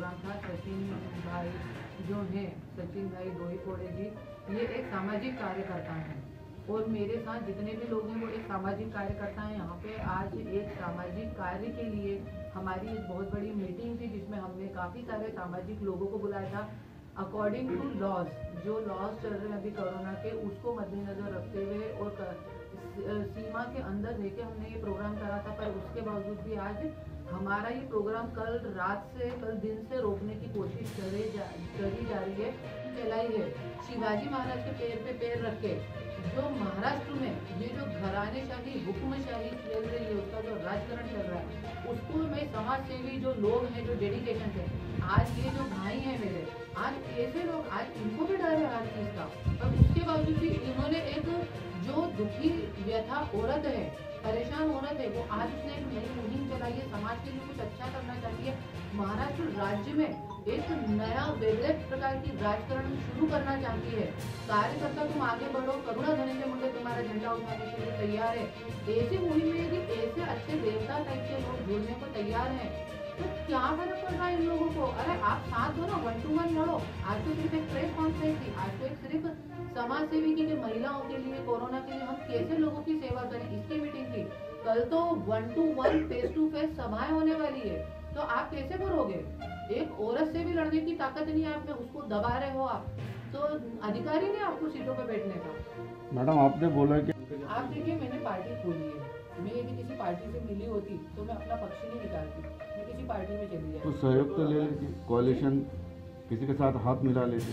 Programme था। सचिन भाई जो हैं, सचिन भाई डोईफोड़े जी, ये एक सामाजिक कार्यकर्ता हैं और मेरे साथ जितने भी लोग हैं वो एक सामाजिक कार्यकर्ता हैं। यहाँ पे आज एक सामाजिक कार्य के लिए हमारी एक बहुत बड़ी मीटिंग थी जिसमें हमने काफ़ी सारे सामाजिक लोगों को बुलाया था। अकॉर्डिंग टू लॉज, जो लॉज चल रहे हैं अभी कोरोना के, उसको मद्देनजर रखते हुए और सीमा के अंदर लेके हमने ये प्रोग्राम करा था। पर उसके बावजूद भी आज हमारा ये प्रोग्राम कल दिन से रोकने की कोशिश करी जा रही है, चलाई है। शिवाजी महाराज के पैर पे पैर रख के जो महाराष्ट्र में ये जो घरानेशाही हुक्मशाही चल रही है, उसका जो राजकरण चल रहा है, उसको मैं समाज सेवी जो लोग हैं, जो डेडिकेशन है, आज ये जो भाई हैं मेरे, आज ऐसे लोग, आज इनको भी डर है हर चीज़ का, पर उसके बावजूद भी इन्होंने एक जो दुखी व्यथा औरत है, परेशान औरत है, वो आज उसने एक नई मुहिम चलाई है, समाज के लिए कुछ अच्छा करना चाहती है। महाराष्ट्र राज्य में एक नया वेगळे प्रकार की राजकारण शुरू करना चाहती है। कार्यकर्ता तुम आगे बढ़ो, करुणा धनंजय मुंडे तुम्हारा झंडा उठाने के लिए तैयार है। ऐसी मुहिम में यदि ऐसे अच्छे देवता टाइप के लोग जुड़ने को तैयार हैं, तो क्या फर्क पड़ रहा है इन लोगों को? अरे आप साथ दो ना, 1 to 1 लड़ो। आज तो सिर्फ एक प्रेस कॉन्फ्रेंस थी, आज तो एक सिर्फ समाज सेवी की महिलाओं के लिए, कोरोना के लिए हम कैसे लोगों की सेवा करें, इसकी मीटिंग थी। कल तो 1 to 1 फेस टू फेस सभाएं होने वाली है, तो आप कैसे करोगे? एक औरत से भी लड़ने की ताकत नहीं है आप में, उसको दबा रहे हो आप, तो अधिकार ही नहीं आपको सीटों पे बैठने का। मैडम आपने बोला कि आप देखिए, मैंने पार्टी खोली है, मैं यदि किसी पार्टी से मिली होती तो मैं अपना पक्ष नहीं निकालती, मैं किसी पार्टी में चली जाती। तो सहयोग तो ले लेती, कोalition किसी के साथ हाथ मिला लेती।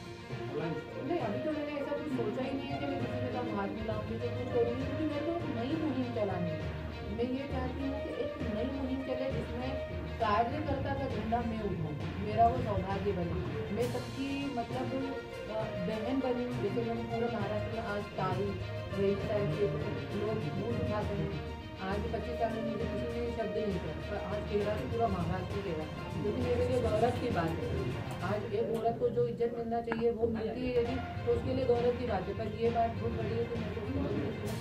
नहीं, अभी तो मैंने ऐसा कुछ सोचा ही नहीं है कि मैं किसी के साथ हाथ मिलाऊंगी तो कुछ करूँगी, क्योंकि मेरे को एक नई मुहिम चलानी है। मैं ये चाहती हूँ कि एक नई मुहिम चले जिसमें कार्यकर्ता का झंडा मैं उठाऊँ, मेरा वो सौभाग्य बने, मैं सबकी मतलब बहन बनी। जैसे मैंने पूरे महाराष्ट्र में आज तारीख रही टाइप के लोग बूथ उठाते हैं। आज 25 साल में मुझे किसी ने शब्द नहीं किया, पर आज कह से पूरा महाराष्ट्र कह रहा, क्योंकि मेरे लिए गौरव की बात है। आज एक औरत को जो इज्जत मिलना चाहिए वो मिलती है यदि, तो उसके लिए गौरव की बात है। पर ये बात बहुत बड़ी है कि मेरे को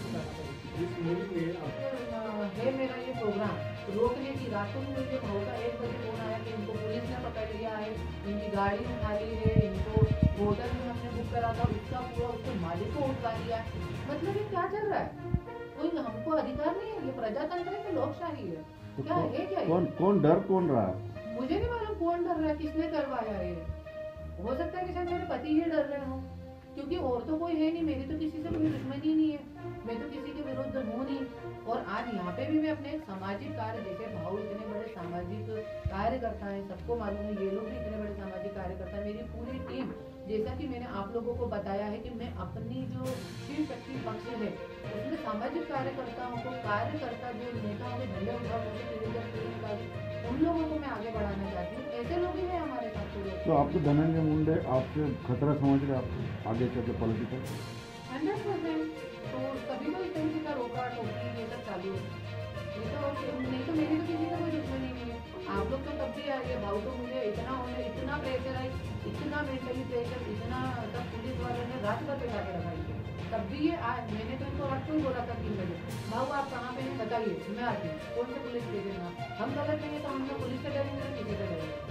है मेरा ये प्रोग्राम रोकने की। रातों में मुझे भाव का 1 बजे फोन आया कि इनको पुलिस ने पकड़ लिया है, इनकी गाड़ी उठा ली है, इनको होटल में हमने बुक करा था उसका पूरा उसके मालिक को उठवा लिया। मतलब ये क्या चल रहा है? कोई हमको अधिकार नहीं है? ये प्रजातंत्र है कि लोकशाही है? तो क्या है क्या? कौन डर कौन रहा? मुझे नहीं मालूम कौन डर रहा है, किसने करवाया है। हो सकता है कि शायद मेरे पति ही डर रहे हों, क्योंकि और तो कोई है नहीं, मेरी तो किसी से कोई दुश्मनी नहीं है, मैं तो किसी के विरुद्ध हूँ नहीं। और आज यहाँ पे भी मैं अपने सामाजिक कार्य, जैसे भाव इतने बड़े सामाजिक कार्यकर्ता हैं, सबको मालूम है, ये लोग भी इतने बड़े सामाजिक कार्यकर्ता हैं, मेरी पूरी टीम, जैसा कि मैंने आप लोगों को बताया है कि मैं अपनी जो शिव शक्ति पक्ष है उसमें सामाजिक कार्यकर्ताओं को, कार्यकर्ता जो नेताओं के झंडे उठा उन लोगों को मैं आगे बढ़ाना चाहती हूँ। ऐसे लोग ही हैं हमारे साथ। तो आपको धनंजय मुंडे आपसे खतरा समझ रहे आप आगे चल के पॉलिटिकल? 100%। तो तभी तो इस तरीके का रोका टोकी ये सब चालू है। नहीं तो मेरी तो किसी का कोई दुश्मनी नहीं है। आप लोग तो तब भी आ गए, भाव तो मुझे इतना प्रेशर है, इतना मेंटली प्रेशर, इतना सब पुलिस वालों ने रात भर बैठा के रखा है। तब भी ये आज मैंने तो इनको रात को ही बोला था 3 बजे, भाव आप कहाँ पे हैं बताइए, मैं आती हूँ। कौन से पुलिस भेजेगा? हम गलत नहीं है तो हम लोग पुलिस से डरेंगे ना किसी से डरेंगे?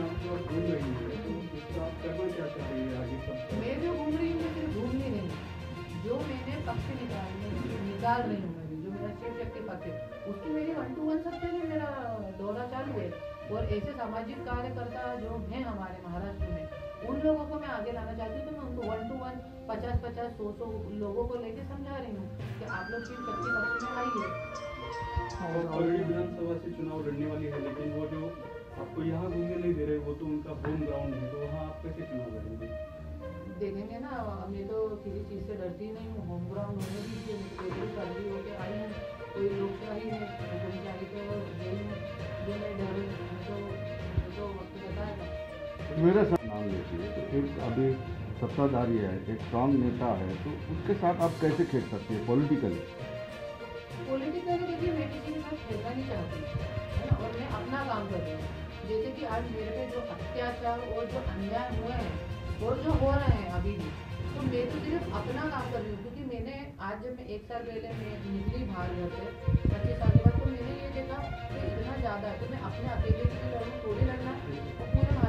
मैं जो घूम रही हूँ, मैं सिर्फ घूमनी नहीं, जो मैंने पक्ष निकाल रही हूँ, जो मेरा शिव शक्ति पक्ष है, उसकी मेरी 1 to 1 सबसे भी मेरा दौरा चालू है। और ऐसे सामाजिक कार्यकर्ता जो हैं हमारे महाराष्ट्र में, उन लोगों को मैं आगे लाना चाहती हूँ। तो मैं उनको 1 to 1 50-50 100 लोगों को लेके समझा रही हूँ कि आप लोग शिव शक्ति पक्ष में आइए। ऑलरेडी विधानसभा से चुनाव लड़ने वाली है, लेकिन वो जो आपको यहाँ घूमने नहीं दे रहे, वो तो उनका होम ग्राउंड है, तो वहाँ आप कैसे चुनाव लड़ेंगे? देखेंगे ना, मैं तो किसी चीज़ से डरती नहीं हूँ। होम ग्राउंड होने की सर्दी होकर आई हूँ, कोई लोकशाही है, हुकुमशाही तो गई हूँ, जो मैं डर तो वक्त बताएगा। मेरे साथ नाम लेती है, तो एक अभी सत्ताधारी है, एक स्ट्रांग नेता है, तो उसके साथ आप कैसे खेल सकते हैं पॉलिटिकली? देखिए, मैं किसी के साथ खेलना नहीं चाहती है ना, और मैं अपना काम कर रही हूँ। जैसे कि आज मेरे पे जो अत्याचार और जो अन्याय हुए हैं और जो हो रहे हैं अभी भी, तो मैं तो सिर्फ अपना काम कर रही हूँ। क्योंकि मैंने आज जब मैं 1 साल पहले मैं निकली बाहर घर से 25 साल के बाद, तो मैंने ये देखा कि इतना ज़्यादा है, तो मैं अपने अकेले के लिए लड़ूँ, थोड़ी लड़ना, तो पूरे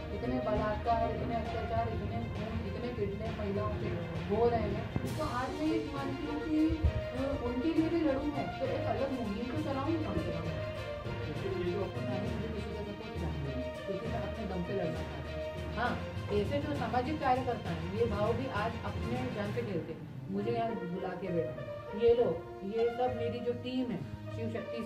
इतने बलात्कार, इतने अत्याचार, इतने खून, इतने पीड़ित महिलाओं के हो रहे हैं, तो आज मैं ये मानती हूँ कि उनके लिए भी लड़ूँ मैं, तो एक अलग मुहिम तो चलाऊँ कम से कम। लेकिन ये जो मुझे किसी का सपोर्ट चाहिए, क्योंकि मैं अपने दम पे लड़ना चाहती हूँ। हाँ, ऐसे जो सामाजिक कार्यकर्ता हैं, ये भाव भी आज अपने जान पे खेलते हैं, मुझे यहाँ बुला के बैठे। ये लोग, ये सब मेरी जो टीम है, शिव शक्ति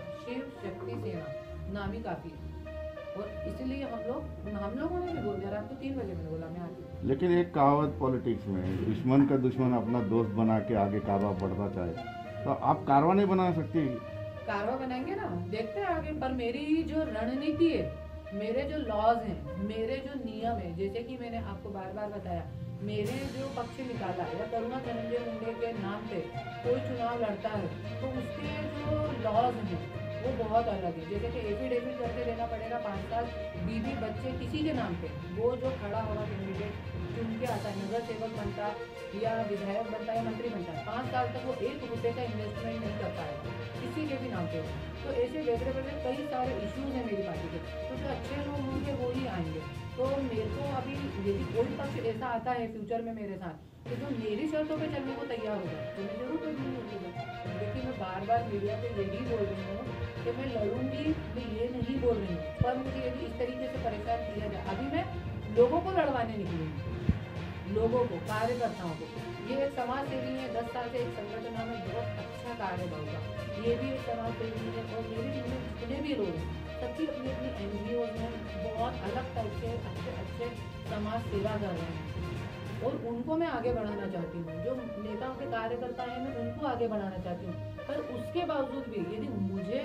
सेना नाम ही काफ़ी है, और इसलिए हम लोगों ने भी बोल दिया, रात को 3 बजे मैंने बोला मैं आती। लेकिन एक कहावत पॉलिटिक्स में है, दुश्मन का दुश्मन अपना दोस्त बना के आगे कारवा बढ़ता चाहे, तो आप कारवा नहीं बना सकती? कारवा बनाएंगे ना, देखते हैं आगे। पर मेरी जो रणनीति है, मेरे जो लॉज हैं, मेरे जो नियम है, जैसे कि मैंने आपको बार बार बताया, मेरे जो पक्ष निकाला या करुणा धनंजय मुंडे के नाम पे कोई चुनाव लड़ता है, तो उसके जो लॉज हैं वो बहुत अलग है। जैसे कि एफिडेविट करके देना पड़ेगा 5 साल, बीवी बच्चे किसी के नाम पे, वो जो खड़ा होगा कैंडिडेट चुन के आता है, नगर सेवक बनता या विधायक बनता है या मंत्री बनता है, 5 साल तक वो 1 रुपये का इन्वेस्टमेंट नहीं कर पाएगा किसी के भी नाम पे। तो ऐसे वैसे वैसे कई सारे इश्यूज हैं मेरी पार्टी के, तो जो अच्छे लोग होंगे वो ही आएंगे। तो मेरे को अभी यदि कोई पक्ष ऐसा आता है फ्यूचर में मेरे साथ, तो जो मेरी शर्तों पे चलने को तैयार होगा, तो मैं जरूर कोई नहीं होगा। देखिए मैं बार बार मीडिया पे यही बोल रही हूँ कि मैं लड़ूंगी, मैं ये नहीं बोल रही हूँ, पर मुझे यदि इस तरीके से परेशान किया जाए, अभी मैं लोगों को लड़वाने निकली हूँ, लोगों को, कार्यकर्ताओं को। ये एक समाज सेवी है, 10 साल से एक संगठन में बहुत अच्छा कार्य होगा, ये भी एक समाज सेवी है, और मेरी टीम में जितने भी लोग हैं सबकी अपनी अपनी NGO में बहुत अलग टाइप के अच्छे समाज सेवा कर रहे हैं, और उनको मैं आगे बढ़ाना चाहती हूँ। जो नेताओं के कार्यकर्ता हैं मैं उनको आगे बढ़ाना चाहती हूँ, पर उसके बावजूद भी यदि मुझे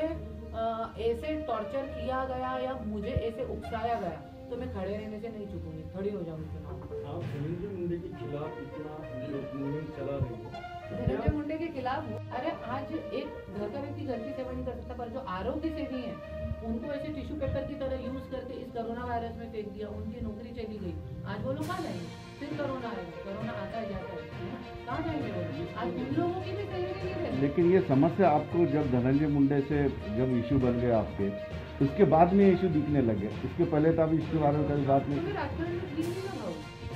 ऐसे टॉर्चर किया गया या मुझे ऐसे उकसाया गया, तो मैं खड़े रहने से नहीं चुकूंगी, खड़ी हो जाऊंगी चुनाव। आप धनंजय मुंडे के खिलाफ इतना जो मुहिम चला रही है, धनंजय मुंडे के खिलाफ, अरे आज एक घर का व्यक्ति घर की सेवा नहीं कर सकता, पर जो आरोग्य सेवी हैं उनको ऐसे टिश्यू पेपर की तरह यूज करके इस कोरोना वायरस में फेंक दिया, उनकी नौकरी चली गई, आज वो लोग कहाँ जाएंगे? फिर कोरोना आएगा, कोरोना आता है जाता है, कहाँ जाएंगे वो लोग? आज उन लोगों की भी तैयारी नहीं रहती। लेकिन ये समस्या आपको जब धनंजय मुंडे से जब इशू बन गया आपके, उसके बाद में इशू दिखने लगे, इसके पहले तो आप इसके बारे में कभी बात नहीं? तो फिर राजकारण में दिख नहीं रहा हो।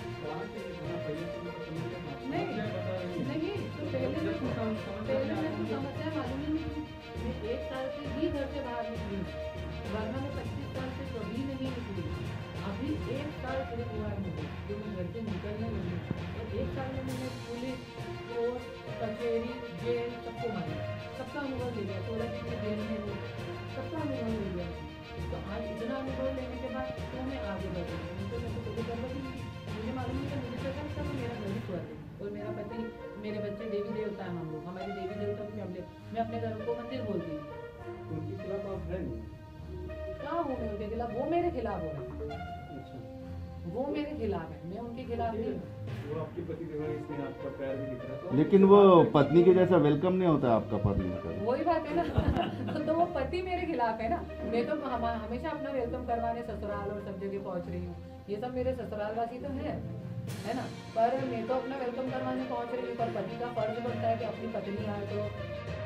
नहीं, तो पहले मैं तो समस्या मालूम ही नहीं थी। मैं 1 साल से ही घर से बाहर निकली, वरना मैं 25 साल से कभी नहीं निकली। अभी 1 साल सिर्फ हुआ है मुझे जो मैं घर से निकलने लगी, और 1 साल में मैंने पुलिस, कोर्ट, कचहरी, जेल सबको मारा, सबका अनुभव ले लिया, 16 दिन की जेल में हूँ, सबका अनुभव ले लिया। तो आज इतना अनुभव लेने के बाद तो मैं आगे बढ़ रही हूँ, तो मैं तो कभी कर ही नहीं। मुझे मालूम नहीं था, मुझे पता था कि मेरा घर ही स्वर्ग है, और मेरा पति, मेरे बच्चे देवी देवता हैं, हम लोग, हमारी देवी देवता की फैमिली, मैं अपने घर को मंदिर बोलती हूँ। उनके खिलाफ आप है नहीं? क्या हूँ मैं उनके खिलाफ? वो मेरे खिलाफ हो रहे हैं, अच्छा, वो मेरे खिलाफ है, मैं उनके खिलाफ नहीं हूँ। वो आपके पति देव है, इसमें आपका प्यार भी दिख रहा है, तो लेकिन वो पत्नी के जैसा वेलकम नहीं होता आपका पत्नी का। वही बात है ना तो वो पति मेरे खिलाफ है ना, मैं तो हमेशा अपना वेलकम करवाने ससुराल और सब जगह पहुंच रही हूँ, ये सब मेरे ससुराल वासी तो है ना, पर मैं तो अपना वेलकम करवाने पहुंच रही हूँ, पर पति का फर्ज बनता है कि अपनी पत्नी आए तो